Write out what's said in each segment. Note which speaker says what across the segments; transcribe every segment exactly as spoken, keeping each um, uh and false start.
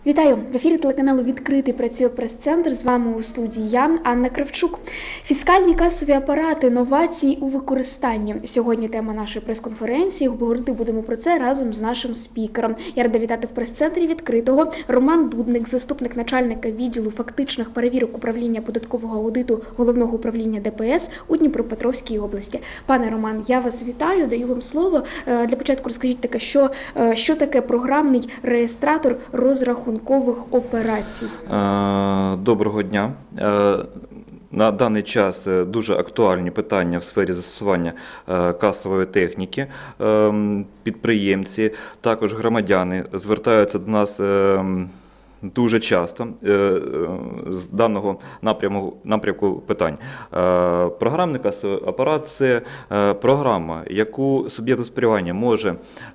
Speaker 1: Вітаю! В ефірі телеканалу «Відкритий» працює прес-центр. З вами у студії я, Анна Кравчук. Фіскальні касові апарати, новації у використанні. Сьогодні тема нашої прес-конференції. Говорити будемо про це разом з нашим спікером. Я рада вітати в прес-центрі «Відкритого» Роман Дудник, заступник начальника відділу фактичних перевірок управління податкового аудиту Головного управління Де Пе Ес у Дніпропетровській області. Пане Роман, я вас вітаю, даю вам слово. Для початку розкажіть таке, що, що таке програмний реєстратор розрахункових операцій.
Speaker 2: Доброго дня. На даний час дуже актуальні питання в сфері застосування касової техніки. Підприємці, також громадяни звертаються до нас дуже часто з даного напрямку, напрямку питань. Програмний касовий апарат – це програма, яку суб'єкт господарювання може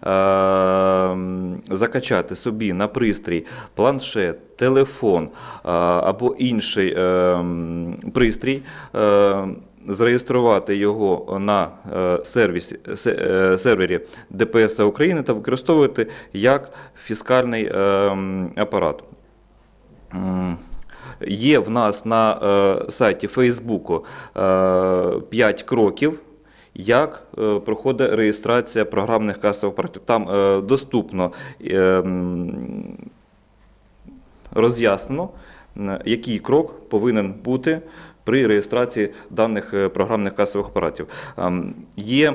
Speaker 2: закачати собі на пристрій планшет, телефон або інший пристрій, зареєструвати його на сервісі, сервері Де Пе Ес України та використовувати як фіскальний апарат. Є в нас на сайті Фейсбуку п'ять кроків, як проходить реєстрація програмних касових апаратів. Там доступно роз'яснено, який крок повинен бути при реєстрації даних програмних касових апаратів. Є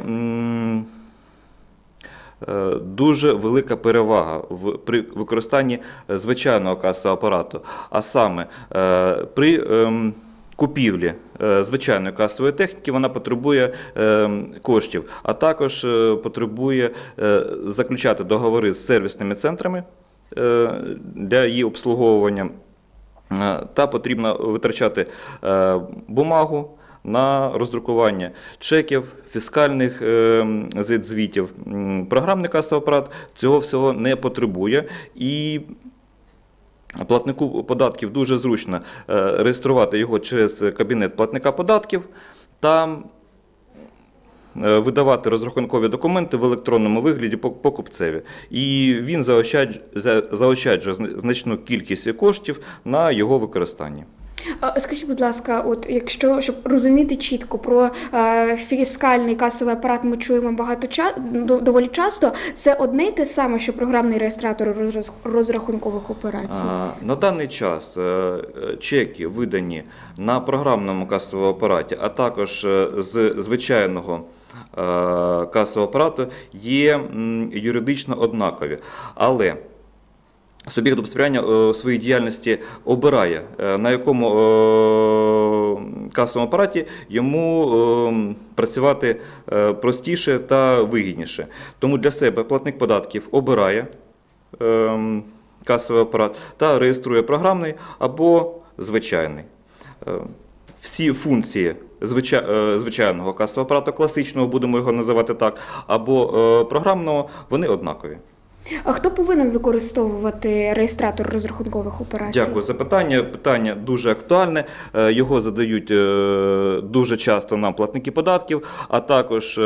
Speaker 2: дуже велика перевага в, при використанні звичайного касового апарату, а саме при купівлі звичайної касової техніки вона потребує коштів, а також потребує заключати договори з сервісними центрами для її обслуговування, та потрібно витрачати бумагу на роздрукування чеків, фіскальних звітів. Програмний касовий апарат цього всього не потребує, і платнику податків дуже зручно реєструвати його через кабінет платника податків та видавати розрахункові документи в електронному вигляді покупцеві. І він заощаджує значну кількість коштів на його використанні.
Speaker 1: Скажіть, будь ласка, от якщо, щоб розуміти чітко про е, фіскальний касовий апарат, ми чуємо багато ча, доволі часто, це одне й те саме, що програмний реєстратор розрахункових операцій?
Speaker 2: На даний час е, чеки, видані на програмному касовому апараті, а також з звичайного е, касового апарату, є м, юридично однакові. Але суб'єкт господарювання у своїй діяльності обирає, на якому касовому апараті йому працювати простіше та вигідніше. Тому для себе платник податків обирає касовий апарат та реєструє програмний або звичайний. Всі функції звичайного касового апарату, класичного, будемо його називати так, або програмного, вони однакові.
Speaker 1: А хто повинен використовувати реєстратор розрахункових операцій?
Speaker 2: Дякую за питання. Питання дуже актуальне. Його задають дуже часто нам платники податків, а також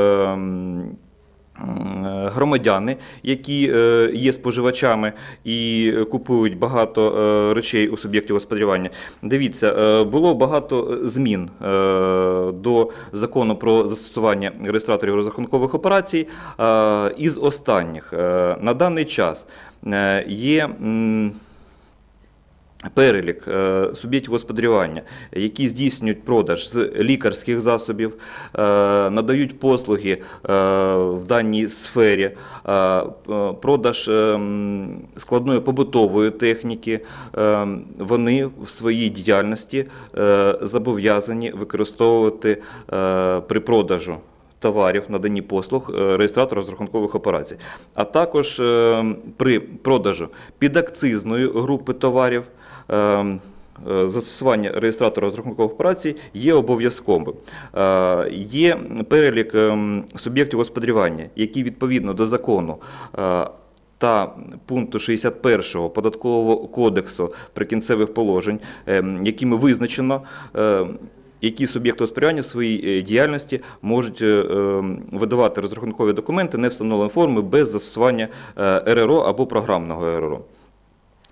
Speaker 2: громадяни, які є споживачами і купують багато речей у суб'єктів господарювання. Дивіться, було багато змін до закону про застосування реєстраторів розрахункових операцій. Із останніх на даний час є перелік суб'єктів господарювання, які здійснюють продаж з лікарських засобів, надають послуги в даній сфері, продаж складної побутової техніки. Вони в своїй діяльності зобов'язані використовувати при продажу товарів, наданні послуг, реєстратор розрахункових операцій. А також при продажу підакцизної групи товарів застосування реєстратора розрахункових операцій є обов'язковим. Є перелік суб'єктів господарювання, які відповідно до закону та пункту шістдесят першого Податкового кодексу Прикінцевих положень, якими визначено, які суб'єкти господарювання в своїй діяльності можуть видавати розрахункові документи не встановленої форми без застосування Ер Ер О або програмного Ер Ер О.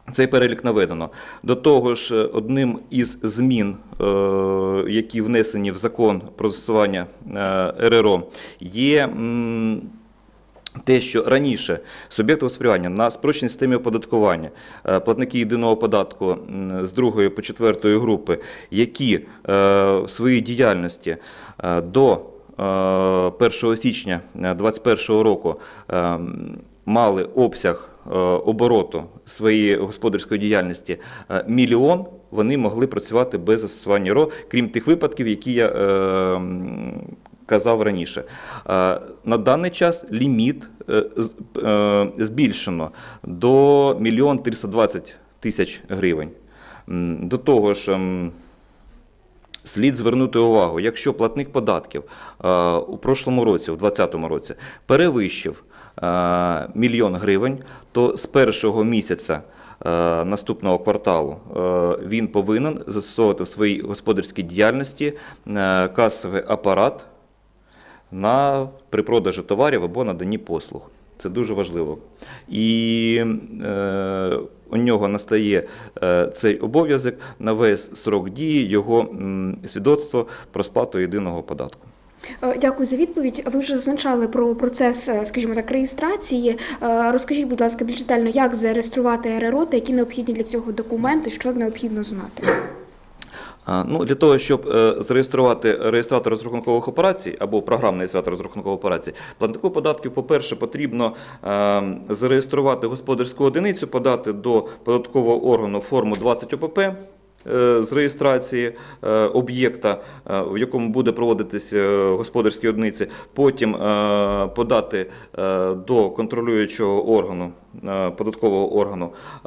Speaker 2: Цей перелік наведено. До того ж, одним із змін, які внесені в закон про застосування ер ер о, є те, що раніше суб'єкти господарювання на спрощеній системі оподаткування, платники єдиного податку з другої по четвертої групи, які в своїй діяльності до першого січня дві тисячі двадцять першого року мали обсяг обороту своєї господарської діяльності мільйон, вони могли працювати без застосування ер ер о, крім тих випадків, які я е, казав раніше. Е, на даний час ліміт е, е, збільшено до мільйон триста двадцять тисяч гривень. До того ж, е, слід звернути увагу, якщо платник податків е, у прошлому році, у двадцятому році, перевищив мільйон гривень, то з першого місяця наступного кварталу він повинен застосовувати в своїй господарській діяльності касовий апарат на, при продажі товарів або наданні послуг. Це дуже важливо. І е, у нього настає е, цей обов'язок на весь срок дії його м, свідоцтво про сплату єдиного податку.
Speaker 1: Дякую за відповідь. Ви вже зазначали про процес, скажімо так, реєстрації. Розкажіть, будь ласка, більш детально, як зареєструвати ер ер о та які необхідні для цього документи, що необхідно знати?
Speaker 2: Ну, для того, щоб зареєструвати реєстратор розрахункових операцій або програмний реєстратор розрахункових операцій, платнику податків, по-перше, потрібно зареєструвати господарську одиницю, подати до податкового органу форму двадцять о пе пе з реєстрації об'єкта, в якому буде проводитись господарські одиниці, потім подати до контролюючого органу, податкового органу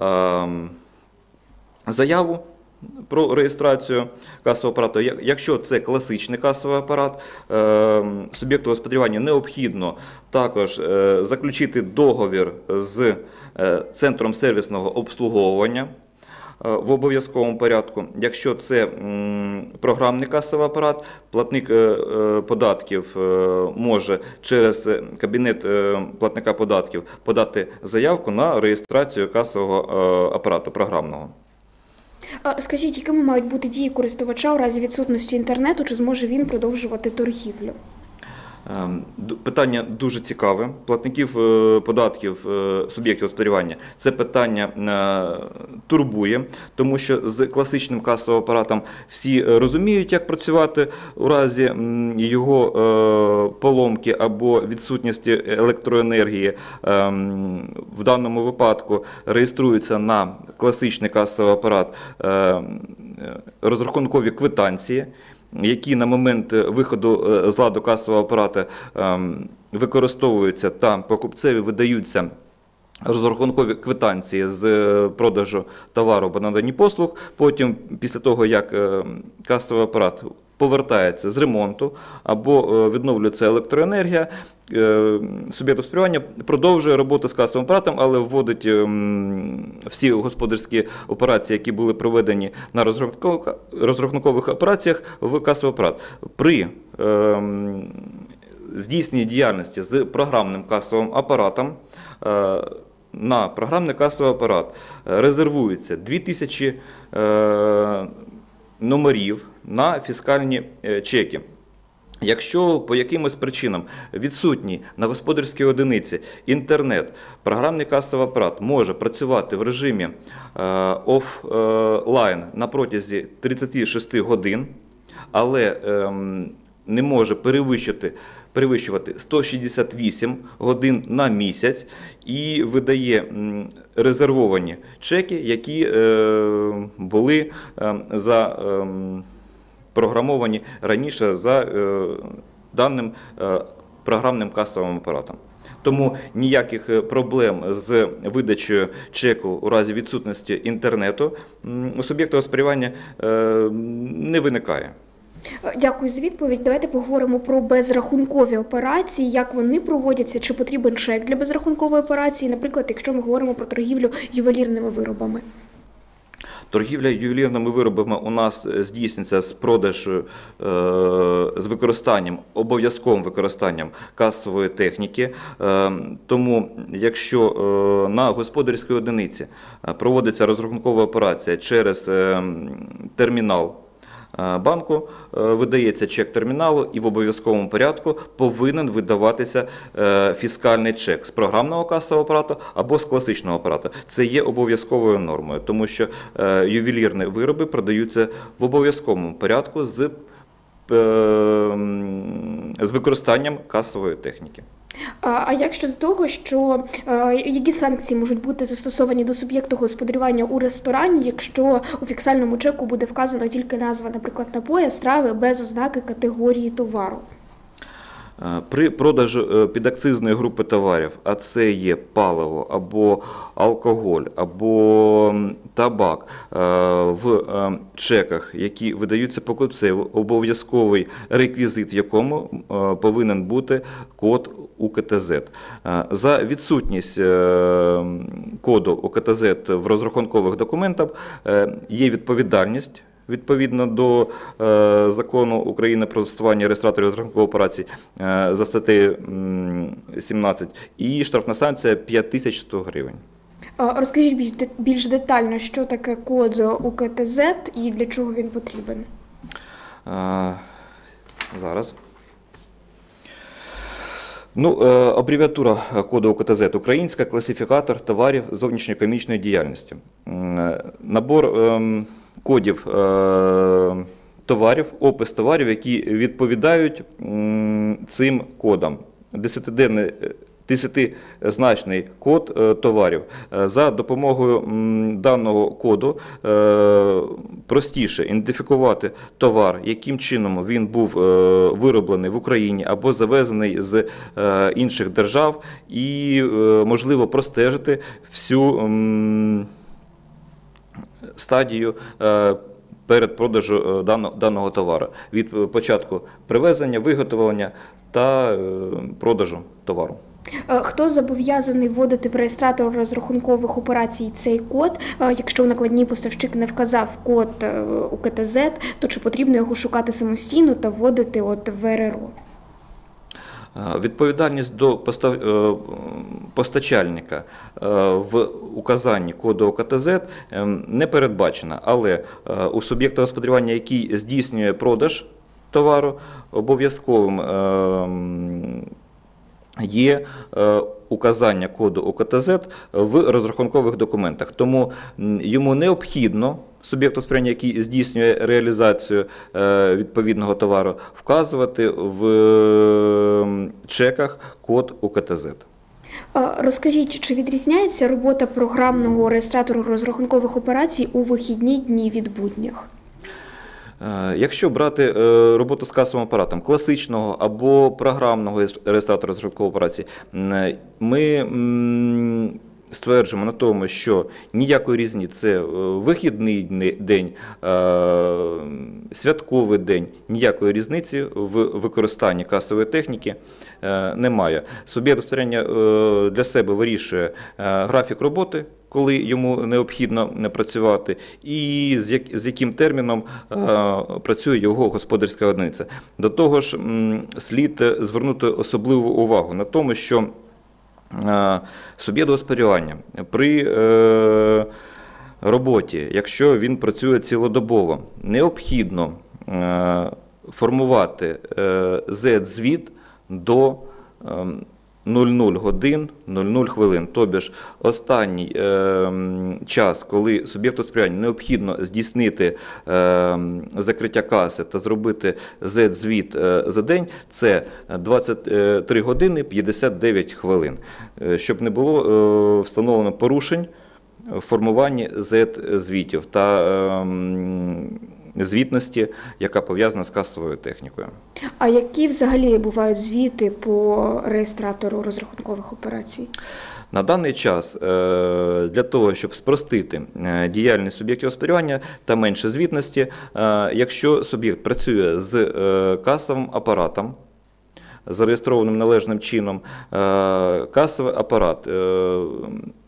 Speaker 2: заяву про реєстрацію касового апарату. Якщо це класичний касовий апарат, суб'єкту господарювання необхідно також заключити договір з центром сервісного обслуговування в обов'язковому порядку. Якщо це програмний касовий апарат, платник податків може через кабінет платника податків подати заявку на реєстрацію касового апарату програмного.
Speaker 1: Скажіть, якими мають бути дії користувача у разі відсутності інтернету, чи зможе він продовжувати торгівлю?
Speaker 2: Питання дуже цікаве. Платників податків, суб'єктів господарювання це питання турбує, тому що з класичним касовим апаратом всі розуміють, як працювати у разі його поломки або відсутності електроенергії. В даному випадку реєструється на класичний касовий апарат розрахункові квитанції, які на момент виходу з ладу касового апарата використовуються та покупцеві видаються розрахункові квитанції з продажу товару або наданні послуг. Потім, після того, як касовий апарат повертається з ремонту або відновлюється електроенергія, суб'єкт господарювання продовжує роботу з касовим апаратом, але вводить всі господарські операції, які були проведені на розрахункових операціях, в касовий апарат. При здійсненні діяльності з програмним касовим апаратом на програмний касовий апарат резервується дві тисячі номерів на фіскальні чеки. Якщо по якимось причинам відсутній на господарській одиниці інтернет, програмний касовий апарат може працювати в режимі офлайн на протязі тридцяти шести годин, але не може перевищити, перевищувати сто шістдесят вісім годин на місяць і видає резервовані чеки, які були запрограмовані раніше за даним програмним касовим апаратом. Тому ніяких проблем з видачею чеку у разі відсутності інтернету у суб'єкта господарювання не виникає.
Speaker 1: Дякую за відповідь. Давайте поговоримо про безрахункові операції, як вони проводяться, чи потрібен чек для безрахункової операції, наприклад, якщо ми говоримо про торгівлю ювелірними виробами.
Speaker 2: Торгівля ювелірними виробами у нас здійснюється з продажу, з використанням, обов'язковим використанням касової техніки. Тому, якщо на господарській одиниці проводиться розрахункова операція через термінал банку, видається чек терміналу і в обов'язковому порядку повинен видаватися фіскальний чек з програмного касового апарату або з класичного апарату. Це є обов'язковою нормою, тому що ювелірні вироби продаються в обов'язковому порядку з, з використанням касової техніки.
Speaker 1: А як щодо того, що е, які санкції можуть бути застосовані до суб'єкту господарювання у ресторані, якщо у фіскальному чеку буде вказано тільки назва, наприклад, напоя, страви без ознаки категорії товару?
Speaker 2: При продажу підакцизної групи товарів, а це є паливо, або алкоголь, або табак, в чеках, які видаються покупцеві, обов'язковий реквізит, в якому повинен бути код У К Т З. За відсутність коду У К Т З в розрахункових документах є відповідальність. Відповідно до е, Закону України про застосування реєстраторів розрахункових операцій е, за статтею сімнадцять, і штрафна санкція п'ять тисяч сто гривень.
Speaker 1: Розкажіть більш, більш детально, що таке код У К Т З і для чого він потрібен?
Speaker 2: Е, зараз. Ну, е, абревіатура коду У К Т З – українська класифікатор товарів зовнішньоекономічної діяльності. Е, набор е, кодів е, товарів, опис товарів, які відповідають е, цим кодам. Десятиденний, десятизначний код е, товарів. Е, за допомогою м, даного коду е, простіше ідентифікувати товар, яким чином він був е, вироблений в Україні або завезений з е, інших держав, і е, можливо простежити всю м, стадію е, перед продажу даного, даного товару, від початку привезення, виготовлення та е, продажу товару.
Speaker 1: Хто зобов'язаний вводити в реєстратор розрахункових операцій цей код? Якщо в накладній поставщик не вказав код У К Т З, то чи потрібно його шукати самостійно та вводити от в Ер Ер О?
Speaker 2: Відповідальність до постачальника в указанні коду У К Т З не передбачена, але у суб'єкта господарювання, який здійснює продаж товару, обов'язковим є указання коду У К Т З в розрахункових документах. Тому йому необхідно, суб'єкту господарювання, який здійснює реалізацію відповідного товару, вказувати в чеках код У К Т З.
Speaker 1: Розкажіть, чи відрізняється робота програмного реєстратору розрахункових операцій у вихідні дні від будніх?
Speaker 2: Якщо брати роботу з касовим апаратом класичного або програмного реєстратора розрахункової операції, ми стверджуємо на тому, що ніякої різниці, це вихідний день, святковий день, ніякої різниці в використанні касової техніки немає. Суб'єкт господарювання для себе вирішує графік роботи, коли йому необхідно працювати, і з яким терміном працює його господарська одиниця. До того ж, слід звернути особливу увагу на тому, що суб'єкт господарювання при роботі, якщо він працює цілодобово, необхідно формувати зет-звіт до нуль нуль годин нуль нуль хвилин, тобто ж останній е, час, коли суб'єкту господарювання необхідно здійснити е, закриття каси та зробити зет-звіт е, за день, це двадцять три години п'ятдесят дев'ять хвилин, е, щоб не було е, встановлено порушень в формуванні зет-звітів та е, звітності, яка пов'язана з касовою технікою.
Speaker 1: А які взагалі бувають звіти по реєстратору розрахункових операцій?
Speaker 2: На даний час для того, щоб спростити діяльність суб'єктів господарювання та менше звітності, якщо суб'єкт працює з касовим апаратом, зареєстрованим належним чином, касовий апарат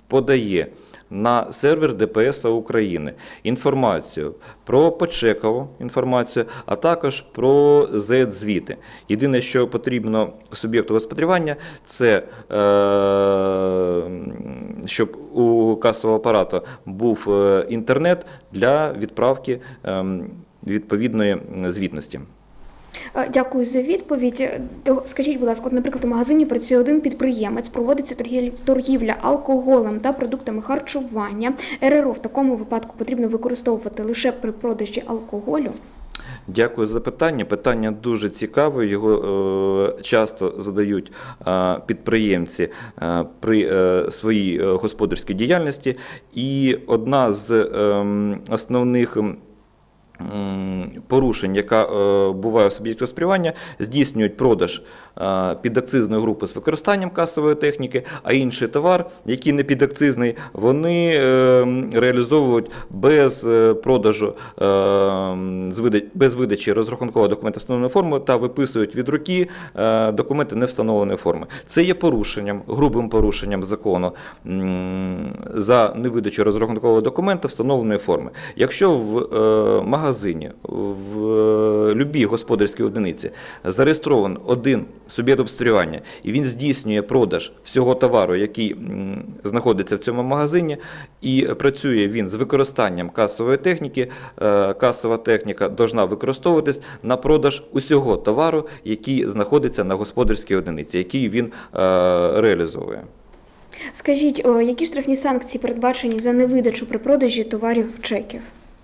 Speaker 2: подає на сервер Д П С України інформацію про почекову інформацію, а також про зет-звіти. Єдине, що потрібно суб'єкту господарювання, це е, щоб у касового апарату був інтернет для відправки е, відповідної звітності.
Speaker 1: Дякую за відповідь. Скажіть, будь ласка, от, наприклад, у магазині працює один підприємець, проводиться торгівля алкоголем та продуктами харчування. Ер Ер О в такому випадку потрібно використовувати лише при продажі алкоголю?
Speaker 2: Дякую за питання. Питання дуже цікаве, його е, часто задають е, підприємці е, при е, своїй господарській діяльності. І одна з е, основних порушень, яка е, буває у суб'єкті господарювання, здійснюють продаж е, підакцизної групи з використанням касової техніки, а інший товар, який не підакцизний, вони е, реалізовують без продажу, е, з видач, без видачі розрахункового документа встановленої форми та виписують від руки е, документи не встановленої форми. Це є порушенням, грубим порушенням закону м, за невидачу розрахункового документа встановленої форми. Якщо в е, магазині магазині, в любій господарській одиниці зареєстрований один суб'єкт господарювання, і він здійснює продаж всього товару, який знаходиться в цьому магазині, і працює він з використанням касової техніки, касова техніка повинна використовуватись на продаж усього товару, який знаходиться на господарській одиниці, який він реалізовує.
Speaker 1: Скажіть, які штрафні санкції передбачені за невидачу при продажі товарів чеків?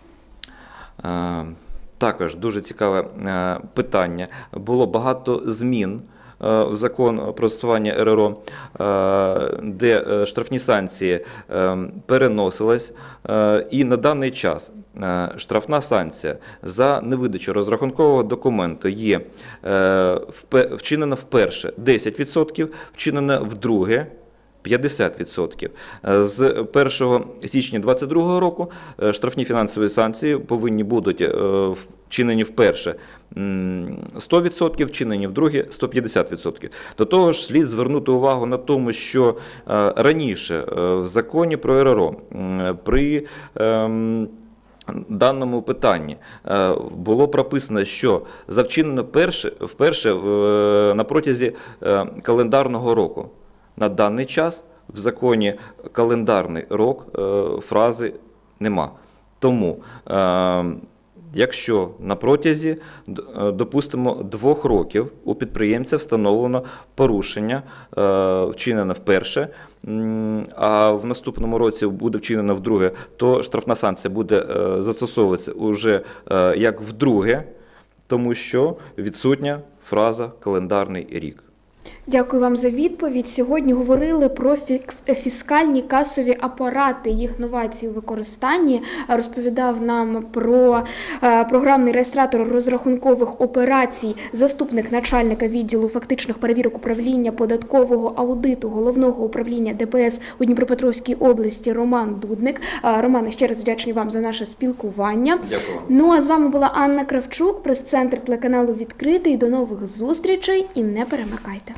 Speaker 2: Також дуже цікаве питання. Було багато змін в закон про застосування Ер Ер О, де штрафні санкції переносились, і на даний час штрафна санкція за невидачу розрахункового документу є вчинена вперше десять відсотків, вчинена вдруге п'ятдесят відсотків. З першого січня двадцять другого року штрафні фінансові санкції повинні будуть вчинені вперше сто відсотків, вчинені вдруге сто п'ятдесят відсотків. До того ж, слід звернути увагу на тому, що раніше в законі про Ер Ер О при даному питанні було прописано, що за вчинено вперше, вперше на протязі календарного року. На даний час в законі календарний рок фрази нема. Тому, якщо на протязі, допустимо, двох років у підприємця встановлено порушення, вчинено вперше, а в наступному році буде вчинено вдруге, то штрафна санкція буде застосовуватися уже як вдруге, тому що відсутня фраза «календарний рік».
Speaker 1: Дякую вам за відповідь. Сьогодні говорили про фіскальні касові апарати, їх новації у використанні. Розповідав нам про програмний реєстратор розрахункових операцій, заступник начальника відділу фактичних перевірок управління податкового аудиту Головного управління Д П С у Дніпропетровській області Роман Дудник. Романе, ще раз вдячний вам за наше спілкування.
Speaker 2: Дякую.
Speaker 1: Ну а з вами була Анна Кравчук, прес-центр телеканалу «Відкритий». До нових зустрічей і не перемикайте.